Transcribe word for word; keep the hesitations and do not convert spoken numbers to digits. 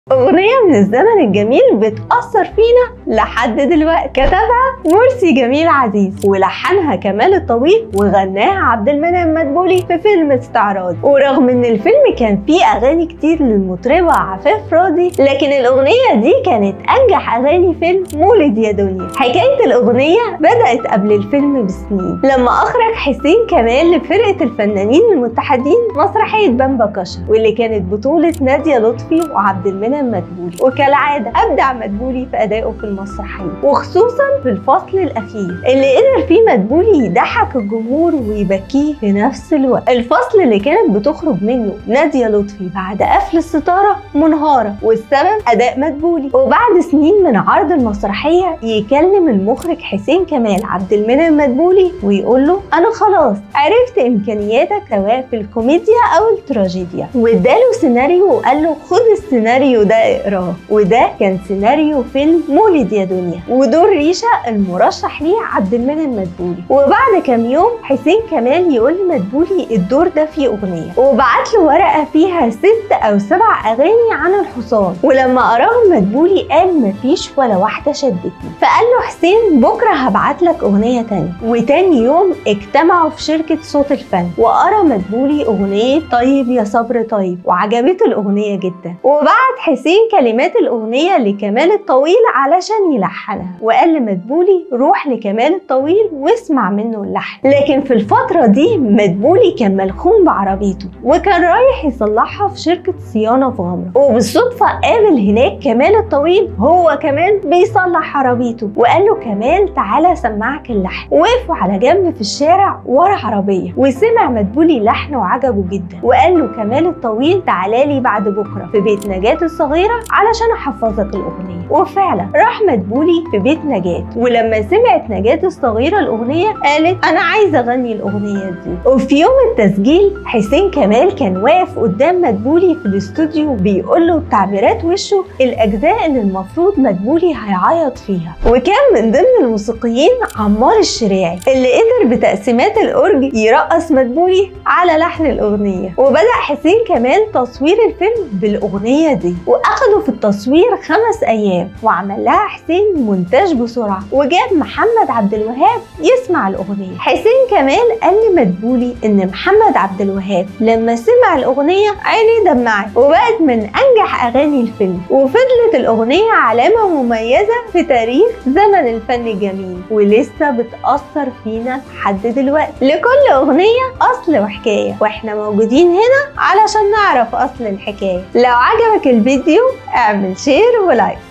أغنية من الزمن الجميل بتأثر فينا لحد دلوقتي، كتبها مرسي جميل عزيز ولحنها كمال الطويل وغناها عبد المنعم مدبولي في فيلم استعراض. ورغم ان الفيلم كان فيه اغاني كتير للمطربة عفاف راضي، لكن الأغنية دي كانت انجح اغاني فيلم مولد يا دنيا. حكاية الأغنية بدأت قبل الفيلم بسنين لما اخرج حسين كمال لفرقة الفنانين المتحدين مسرحية بامبا كشر، واللي كانت بطولة نادية لطفي وعبد المنعم مدبولي. وكالعادة أبدع مدبولي في أدائه في المسرحية، وخصوصا في الفصل الأخير اللي قدر فيه مدبولي يضحك الجمهور ويبكيه في نفس الوقت. الفصل اللي كانت بتخرج منه نادية لطفي بعد قفل الستارة منهارة، والسبب أداء مدبولي. وبعد سنين من عرض المسرحية يكلم المخرج حسين كمال عبد المنعم مدبولي ويقول له: أنا خلاص عرفت إمكانياتك سواء في الكوميديا أو التراجيديا، واداله سيناريو وقال له: خد السيناريو ده اقراه. وده كان سيناريو فيلم مولد يا دنيا، ودور ريشة المرشح ليه عبد المنعم مدبولي. وبعد كام يوم حسين كمال يقول لمدبولي الدور ده فيه اغنيه، وبعت له ورقه فيها ست او سبع اغاني عن الحصان. ولما قراهم مدبولي قال مفيش ولا واحده شدتني، فقال له حسين: بكره هبعت لك اغنيه تانية. وتاني يوم اجتمعوا في شركه صوت الفن، وقرا مدبولي اغنيه طيب يا صبر طيب، وعجبته الاغنيه جدا. وبعد حسين كلمات الأغنية لكمال الطويل علشان يلحنها، وقال لمدبولي: روح لكمال الطويل واسمع منه اللحن. لكن في الفترة دي مدبولي كان ملخوم بعربيته، وكان رايح يصلحها في شركة صيانة في غمرة، وبالصدفة قابل هناك كمال الطويل هو كمان بيصلح عربيته، وقال له: كمال تعالى سمعك اللحن. وقفوا على جنب في الشارع ورا عربية، وسمع مدبولي اللحن وعجبه جدا، وقال له كمال الطويل: تعالى لي بعد بكرة في بيت نجاة الصغيرة علشان احفظك الاغنيه. وفعلا راح مدبولي في بيت نجاة، ولما سمعت نجاة الصغيره الاغنيه قالت: انا عايزه اغني الاغنيه دي. وفي يوم التسجيل حسين كمال كان واقف قدام مدبولي في الاستوديو بيقول له بتعبيرات وشه الاجزاء اللي المفروض مدبولي هيعيط فيها. وكان من ضمن الموسيقيين عمار الشريعي اللي قدر بتقسيمات الاورج يرقص مدبولي على لحن الاغنيه. وبدأ حسين كمال تصوير الفيلم بالاغنيه دي، واخدوا في التصوير خمس ايام، وعمل لها حسين مونتاج بسرعه، وجاب محمد عبد الوهاب يسمع الاغنيه. حسين كمال قال لمدبولي ان محمد عبد الوهاب لما سمع الاغنيه عينيه دمعت، وبقت من انجح اغاني الفيلم، وفضلت الاغنيه علامه مميزه في تاريخ زمن الفن الجميل، ولسه بتاثر فينا لحد دلوقتي. لكل اغنيه اصل وحكايه، واحنا موجودين هنا علشان نعرف اصل الحكايه. لو عجبك الفيديو اعمل شير ولايك.